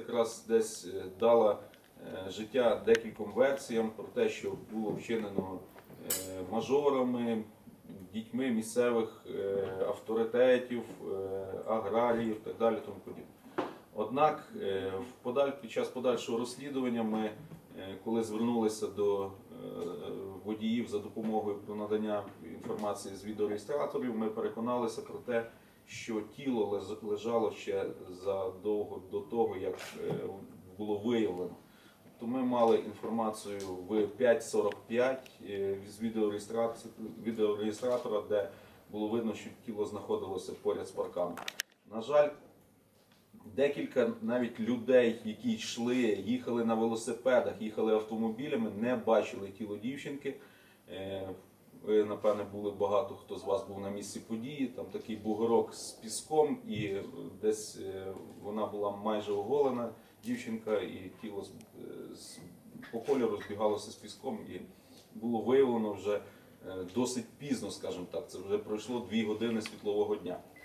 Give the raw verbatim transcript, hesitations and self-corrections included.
якраз десь дала життя декільком версіям про те, що було вчинено мажорами, дітьми місцевих авторитетів, аграріїв і так далі. Тому подібне. Однак під час подальшого розслідування ми, коли звернулися до водіїв за допомогою про надання інформації з відеореєстраторів, ми переконалися про те, що тіло лежало ще задовго до того, як було виявлено. То ми мали інформацію в п'ять сорок п'ять з відеореєстратора, де було видно, що тіло знаходилося поряд з парканом. На жаль, декілька навіть людей, які йшли, їхали на велосипедах, їхали автомобілями, не бачили тіло дівчинки. Ви, напевне, були багато хто з вас був на місці події. Там такий бугорок з піском, і десь вона була майже оголена, дівчинка, і тіло по кольору збігалося з піском, і було виявлено вже досить пізно, скажімо так, це вже пройшло дві години світлового дня.